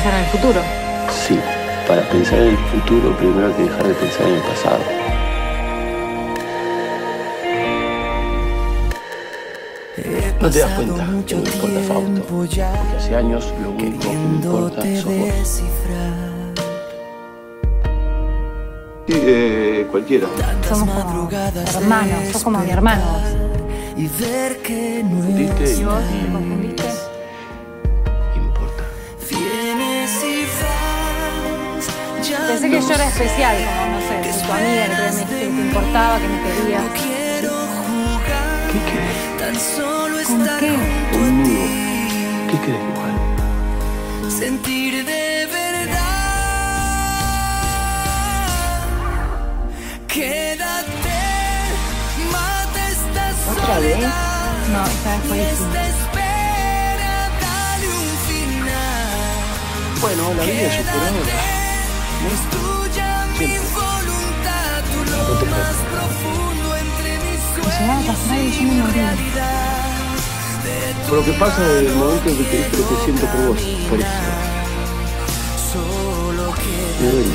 pensar en el futuro. Sí, para pensar en el futuro primero hay que dejar de pensar en el pasado. No te das cuenta que no me importa Fausto, porque hace años lo único que me importa sos vos. Sí, cualquiera. Somos como hermanos, sos como mi hermano. ¿Confundiste? ¿Y vos te confundiste? Importa. Pensé que yo era especial, como, no sé, tu amiga que me dijiste que te importaba, que me querías. ¿Qué querés? ¿Con qué? Conmigo. ¿Qué querés, Luján? Sentir de verdad. Quédate, mata esta soledad. ¿Otra vez? No, esta vez fue distinta. Espera, dale un final. Bueno, la vida es superada. Es tuya mi voluntad, tú lo más profundo entre mis llegaba a pasar y yo me sueños y moría. realidad. Por lo que pasa desde el momento en que te dije lo que siento por vos, por eso. Solo Me duele.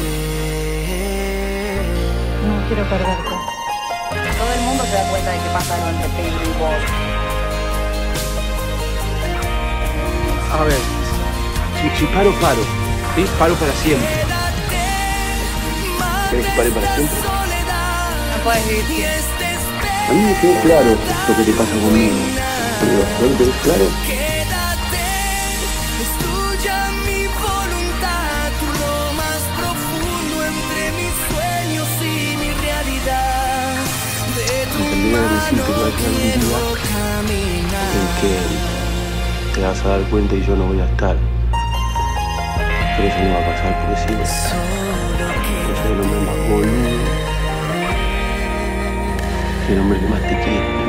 No quiero perderte. Todo el mundo se da cuenta de que pasa algo entre Pedro y vos. A ver, si paro, paro. ¿Sí? Paro para siempre. ¿Querés que pare para siempre? No puedes vivir sin. A mí me quedó claro lo que te pasa conmigo. Pero ¿no te ves claro? quédate, es tuya mi voluntad, tú lo más profundo entre mis sueños y mi realidad. De tu Terminé de decirte que va a llegar un día en que te vas a dar cuenta y yo no voy a estar. Pero eso no va a pasar porque sí. Yo soy el hombre más boludo. Soy el hombre que más te quiere.